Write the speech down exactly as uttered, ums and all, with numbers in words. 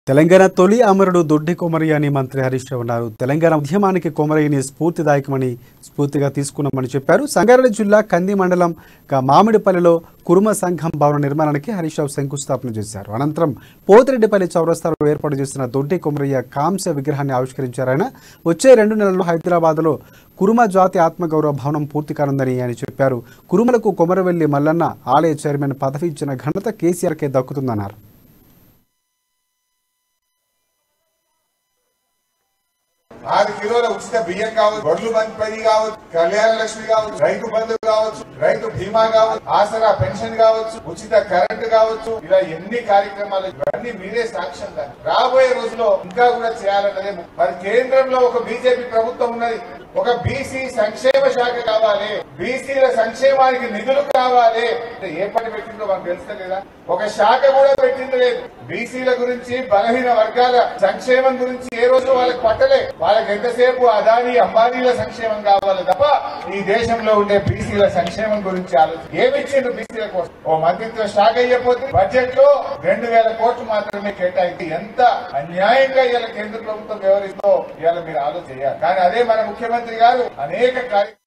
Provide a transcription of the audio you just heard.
తెలంగాణ తొలి అమరుడు దొడ్డి కొమరయ్య అని మంత్రి హరీష్ రావు అన్నారు. తెలంగాణ ఉద్యమానికి కొమరయ్యని స్ఫూర్తిదాయకమని స్ఫూర్తిగా తీసుకున్నామని చెప్పారు. సంగారెడ్డి జిల్లా కంది మండలం మామిడిపల్లిలో కురుమ సంఘం భవన నిర్మాణానికి హరీష్ రావు శంకుస్థాపన చేశారు. అనంతరం పోతిరెడ్డిపల్లి చౌరస్తాలో ఏర్పాటు చేసిన దొడ్డి కొమరయ్య కాంస్య విగ్రహాన్ని ఆవిష్కరించారు. ఆయన వచ్చే రెండు నెలల్లో హైదరాబాద్లో కురుమ జాతి ఆత్మగౌరవ భవనం పూర్తి కానుందని ఆయన చెప్పారు. కురుమలకు కొమరవెల్లి మల్లన్న ఆలయ చైర్మన్ పదవి ఇచ్చిన ఘనత కేసీఆర్కే దక్కుతుందన్నారు. ఆరు కిలోల ఉచిత బియ్యం కావచ్చు, గొడ్లు బండి కావచ్చు, కళ్యాణ లక్ష్మి కావచ్చు, రైతు బంధు కావచ్చు, రైతు బీమా కావచ్చు, ఆసరా పెన్షన్ కావచ్చు, ఉచిత కరెంటు కావచ్చు, ఇలా ఎన్ని కార్యక్రమాలు ఇవన్నీ మీరే సాక్ష్యం. రాబోయే రోజుల్లో ఇంకా కూడా చేయాలన్నదే. మరి కేంద్రంలో ఒక బీజేపీ ప్రభుత్వం ఉన్నది. ఒక బీసీ సంక్షేమ శాఖ కావాలి, బీసీల సంక్షేమానికి నిధులు కావాలి. ఏ పని పెట్టిందో మనకు తెలుస్తలేదా? ఒక శాఖ కూడా పెట్టింది లేదు. బీసీల గురించి, బలహీన వర్గాల సంక్షేమం గురించి ఏ రోజు వాళ్ళకి పట్టలే. వాళ్ళకి ఎంతసేపు అదానీ అంబానీల సంక్షేమం కావాలి తప్ప ఈ దేశంలో ఉండే బీసీల సంక్షేమం గురించి ఆలోచన ఏమిచ్చిండు బీసీల కోసం? ఓ మంత్రిత్వ శాఖ అయ్యపోతే బడ్జెట్ లో రెండు వేల కోట్లు మాత్రమే కేటాయించి ఎంత అన్యాయంగా ఇవాళ కేంద్ర ప్రభుత్వం వ్యవహరిస్తుందో ఇవాళ మీరు ఆలోచన చేయాలి. కానీ అదే మన ముఖ్యమంత్రి గారు అనేక కార్యక్రమాలు